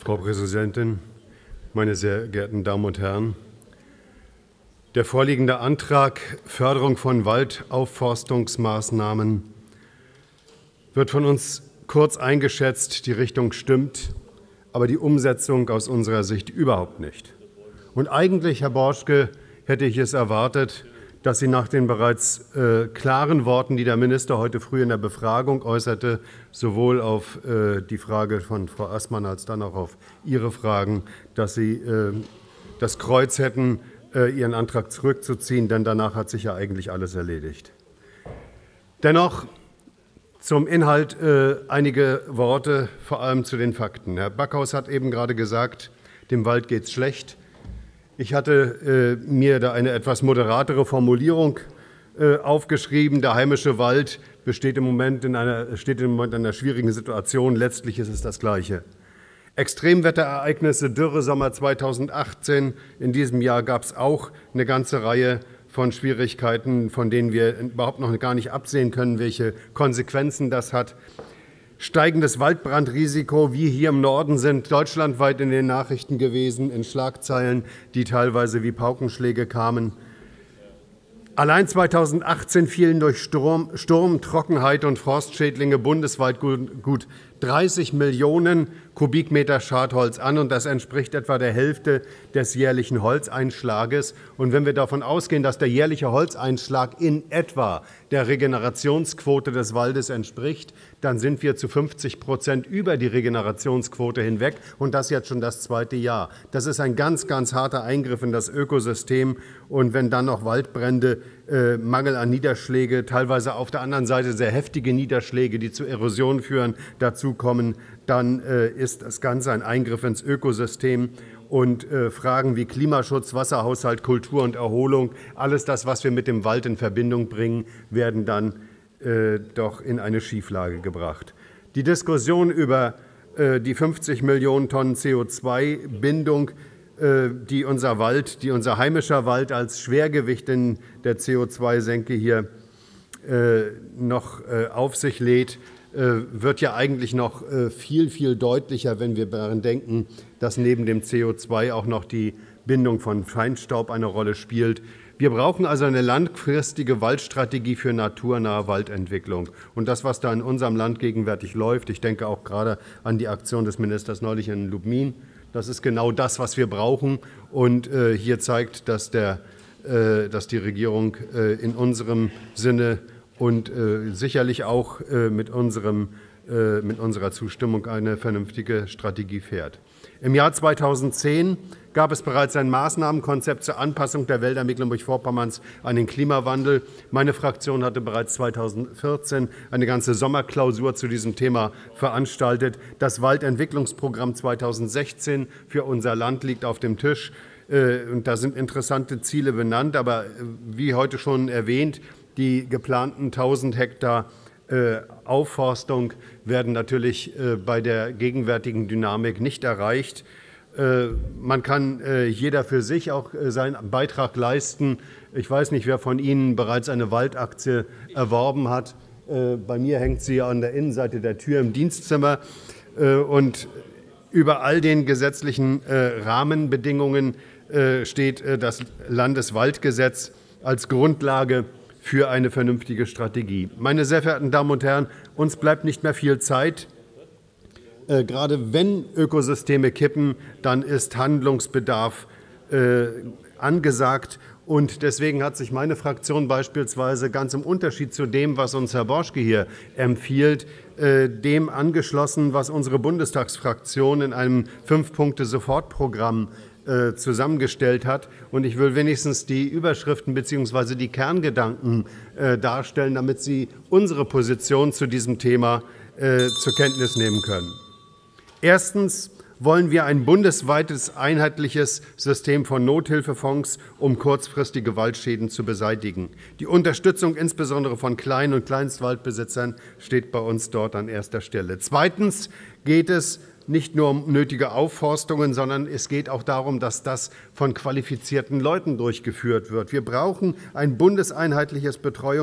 Frau Präsidentin, meine sehr geehrten Damen und Herren! Der vorliegende Antrag Förderung von Waldaufforstungsmaßnahmen wird von uns kurz eingeschätzt. Die Richtung stimmt, aber die Umsetzung aus unserer Sicht überhaupt nicht. Und eigentlich, Herr Borschke, hätte ich es erwartet, dass Sie nach den bereits klaren Worten, die der Minister heute früh in der Befragung äußerte, sowohl auf die Frage von Frau Aßmann als dann auch auf Ihre Fragen, dass Sie das Kreuz hätten, Ihren Antrag zurückzuziehen, denn danach hat sich ja eigentlich alles erledigt. Dennoch zum Inhalt einige Worte, vor allem zu den Fakten. Herr Backhaus hat eben gerade gesagt, dem Wald geht es schlecht. Ich hatte mir da eine etwas moderatere Formulierung aufgeschrieben. Der heimische Wald steht im Moment in einer schwierigen Situation. Letztlich ist es das Gleiche. Extremwetterereignisse, Dürre Sommer 2018. In diesem Jahr gab es auch eine ganze Reihe von Schwierigkeiten, von denen wir überhaupt noch gar nicht absehen können, welche Konsequenzen das hat. Steigendes Waldbrandrisiko, wie hier im Norden, sind deutschlandweit in den Nachrichten gewesen, in Schlagzeilen, die teilweise wie Paukenschläge kamen. Allein 2018 fielen durch Sturm, Trockenheit und Frostschädlinge bundesweit gut 30 Millionen Kubikmeter Schadholz an, und das entspricht etwa der Hälfte des jährlichen Holzeinschlages. Und wenn wir davon ausgehen, dass der jährliche Holzeinschlag in etwa der Regenerationsquote des Waldes entspricht, dann sind wir zu 50% über die Regenerationsquote hinweg, und das jetzt schon das zweite Jahr. Das ist ein ganz, ganz harter Eingriff in das Ökosystem. Und wenn dann noch Waldbrände, Mangel an Niederschläge, teilweise auf der anderen Seite sehr heftige Niederschläge, die zu Erosion führen, dazukommen, dann ist das Ganze ein Eingriff ins Ökosystem. Und Fragen wie Klimaschutz, Wasserhaushalt, Kultur und Erholung, alles das, was wir mit dem Wald in Verbindung bringen, werden dann doch in eine Schieflage gebracht. Die Diskussion über die 50 Millionen Tonnen CO2-Bindung, die unser heimischer Wald als Schwergewicht in der CO2-Senke hier noch auf sich lädt, wird ja eigentlich noch viel, viel deutlicher, wenn wir daran denken, dass neben dem CO2 auch noch die Bindung von Feinstaub eine Rolle spielt. Wir brauchen also eine langfristige Waldstrategie für naturnahe Waldentwicklung. Und das, was da in unserem Land gegenwärtig läuft, ich denke auch gerade an die Aktion des Ministers neulich in Lubmin, das ist genau das, was wir brauchen. Und hier zeigt, dass die Regierung in unserem Sinne und sicherlich auch mit unserer Zustimmung eine vernünftige Strategie fährt. Im Jahr 2010 gab es bereits ein Maßnahmenkonzept zur Anpassung der Wälder Mecklenburg-Vorpommerns an den Klimawandel. Meine Fraktion hatte bereits 2014 eine ganze Sommerklausur zu diesem Thema veranstaltet. Das Waldentwicklungsprogramm 2016 für unser Land liegt auf dem Tisch. Und da sind interessante Ziele benannt. Aber wie heute schon erwähnt, die geplanten 1000 Hektar Aufforstung werden natürlich bei der gegenwärtigen Dynamik nicht erreicht. Man kann jeder für sich auch seinen Beitrag leisten. Ich weiß nicht, wer von Ihnen bereits eine Waldaktie erworben hat. Bei mir hängt sie an der Innenseite der Tür im Dienstzimmer. Und über all den gesetzlichen Rahmenbedingungen steht das Landeswaldgesetz als Grundlage für eine vernünftige Strategie. Meine sehr verehrten Damen und Herren, uns bleibt nicht mehr viel Zeit. Gerade wenn Ökosysteme kippen, dann ist Handlungsbedarf angesagt. Und deswegen hat sich meine Fraktion beispielsweise ganz im Unterschied zu dem, was uns Herr Borschke hier empfiehlt, dem angeschlossen, was unsere Bundestagsfraktion in einem 5-Punkte-Sofortprogramm zusammengestellt hat. Und ich will wenigstens die Überschriften bzw. die Kerngedanken darstellen, damit Sie unsere Position zu diesem Thema zur Kenntnis nehmen können. Erstens wollen wir ein bundesweites einheitliches System von Nothilfefonds, um kurzfristige Waldschäden zu beseitigen. Die Unterstützung insbesondere von Klein- und Kleinstwaldbesitzern steht bei uns dort an erster Stelle. Zweitens geht es nicht nur um nötige Aufforstungen, sondern es geht auch darum, dass das von qualifizierten Leuten durchgeführt wird. Wir brauchen ein bundeseinheitliches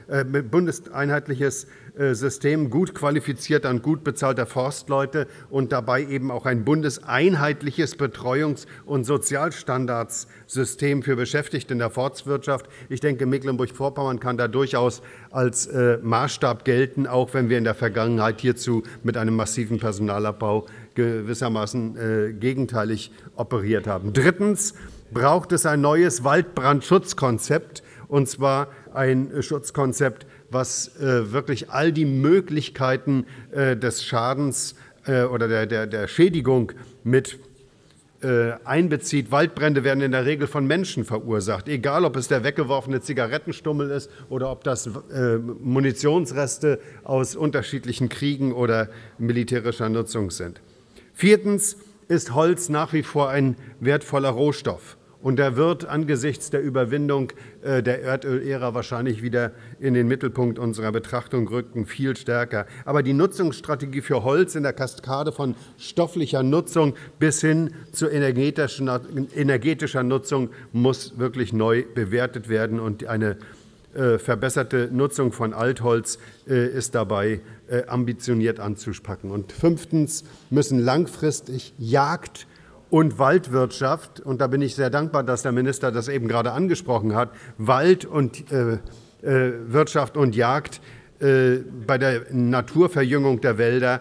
System gut qualifizierter und gut bezahlter Forstleute und dabei eben auch ein bundeseinheitliches Betreuungs- und Sozialstandardssystem für Beschäftigte in der Forstwirtschaft. Ich denke, Mecklenburg-Vorpommern kann da durchaus als Maßstab gelten, auch wenn wir in der Vergangenheit hierzu mit einem massiven Personalabbau gewissermaßen gegenteilig operiert haben. Drittens braucht es ein neues Waldbrandschutzkonzept, und zwar ein Schutzkonzept, was wirklich all die Möglichkeiten des Schadens oder der Schädigung mit einbezieht. Waldbrände werden in der Regel von Menschen verursacht, egal ob es der weggeworfene Zigarettenstummel ist oder ob das Munitionsreste aus unterschiedlichen Kriegen oder militärischer Nutzung sind. Viertens ist Holz nach wie vor ein wertvoller Rohstoff. Und er wird angesichts der Überwindung der Erdölära wahrscheinlich wieder in den Mittelpunkt unserer Betrachtung rücken, viel stärker. Aber die Nutzungsstrategie für Holz in der Kaskade von stofflicher Nutzung bis hin zu energetischer Nutzung muss wirklich neu bewertet werden. Und eine verbesserte Nutzung von Altholz ist dabei ambitioniert anzupacken. Und fünftens müssen langfristig Jagd und Waldwirtschaft, und da bin ich sehr dankbar, dass der Minister das eben gerade angesprochen hat, Wald und Wirtschaft und Jagd bei der Naturverjüngung der Wälder,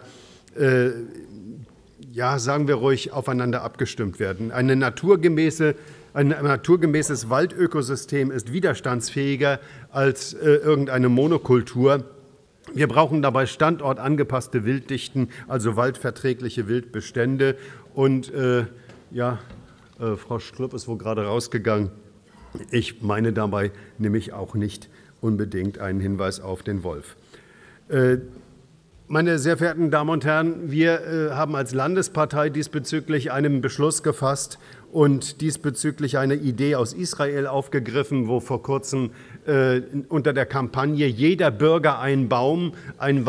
ja, sagen wir ruhig, aufeinander abgestimmt werden. Ein naturgemäßes Waldökosystem ist widerstandsfähiger als irgendeine Monokultur. Wir brauchen dabei standortangepasste Wilddichten, also waldverträgliche Wildbestände. Und Frau Schlupp ist wohl gerade rausgegangen. Ich meine dabei nämlich auch nicht unbedingt einen Hinweis auf den Wolf. Meine sehr verehrten Damen und Herren, wir haben als Landespartei diesbezüglich einen Beschluss gefasst und diesbezüglich eine Idee aus Israel aufgegriffen, wo vor kurzem unter der Kampagne Jeder Bürger ein Baum ein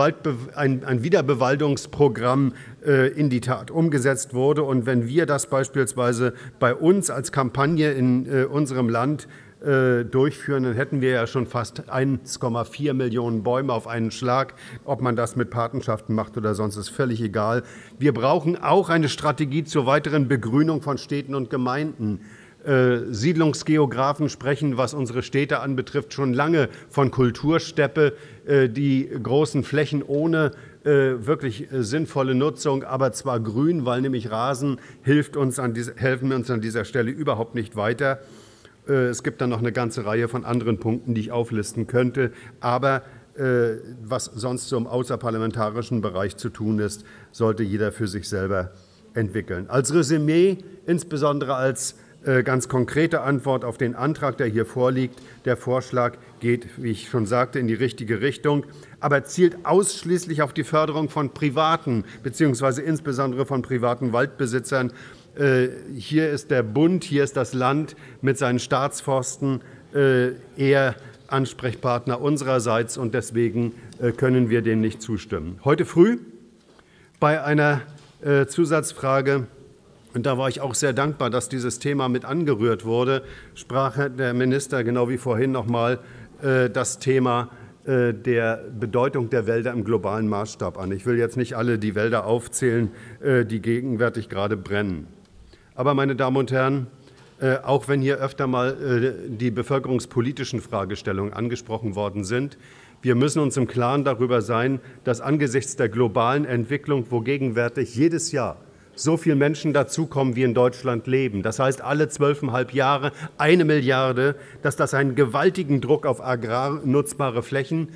Wiederbewaldungsprogramm in die Tat umgesetzt wurde. Und wenn wir das beispielsweise bei uns als Kampagne in unserem Land durchführen, dann hätten wir ja schon fast 1,4 Millionen Bäume auf einen Schlag. Ob man das mit Patenschaften macht oder sonst, ist völlig egal. Wir brauchen auch eine Strategie zur weiteren Begrünung von Städten und Gemeinden. Siedlungsgeografen sprechen, was unsere Städte anbetrifft, schon lange von Kultursteppe, die großen Flächen ohne wirklich sinnvolle Nutzung, aber zwar grün, weil nämlich Rasen helfen uns an dieser Stelle überhaupt nicht weiter. Es gibt dann noch eine ganze Reihe von anderen Punkten, die ich auflisten könnte. Aber was sonst so im außerparlamentarischen Bereich zu tun ist, sollte jeder für sich selber entwickeln. Als Resümee, insbesondere als ganz konkrete Antwort auf den Antrag, der hier vorliegt. Der Vorschlag geht, wie ich schon sagte, in die richtige Richtung, aber zielt ausschließlich auf die Förderung von Privaten bzw. insbesondere von privaten Waldbesitzern. Hier ist der Bund, hier ist das Land mit seinen Staatsforsten eher Ansprechpartner unsererseits, und deswegen können wir dem nicht zustimmen. Heute früh bei einer Zusatzfrage, und da war ich auch sehr dankbar, dass dieses Thema mit angerührt wurde, sprach der Minister genau wie vorhin noch mal das Thema der Bedeutung der Wälder im globalen Maßstab an. Ich will jetzt nicht alle die Wälder aufzählen, die gegenwärtig gerade brennen. Aber, meine Damen und Herren, auch wenn hier öfter mal die bevölkerungspolitischen Fragestellungen angesprochen worden sind, wir müssen uns im Klaren darüber sein, dass angesichts der globalen Entwicklung, wo gegenwärtig jedes Jahr so viele Menschen dazukommen, wie in Deutschland leben, das heißt alle 12,5 Jahre 1 Milliarde, dass das einen gewaltigen Druck auf agrarisch nutzbare Flächen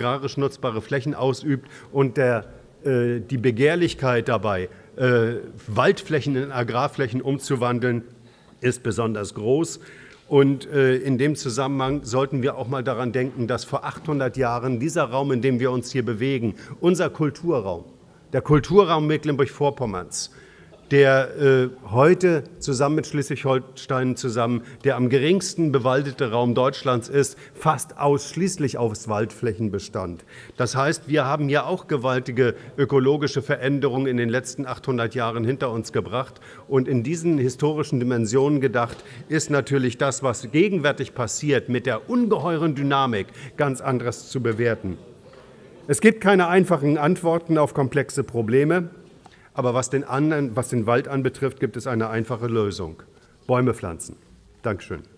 ausübt und die Begehrlichkeit dabei, Waldflächen in Agrarflächen umzuwandeln, ist besonders groß. Und in dem Zusammenhang sollten wir auch mal daran denken, dass vor 800 Jahren dieser Raum, in dem wir uns hier bewegen, unser Kulturraum, der Kulturraum Mecklenburg-Vorpommerns, der heute zusammen mit Schleswig-Holstein der am geringsten bewaldete Raum Deutschlands ist, fast ausschließlich aus Waldflächen bestand. Das heißt, wir haben ja auch gewaltige ökologische Veränderungen in den letzten 800 Jahren hinter uns gebracht. Und in diesen historischen Dimensionen gedacht, ist natürlich das, was gegenwärtig passiert, mit der ungeheuren Dynamik ganz anderes zu bewerten. Es gibt keine einfachen Antworten auf komplexe Probleme. Aber was den Wald anbetrifft, gibt es eine einfache Lösung: Bäume pflanzen. Dankeschön.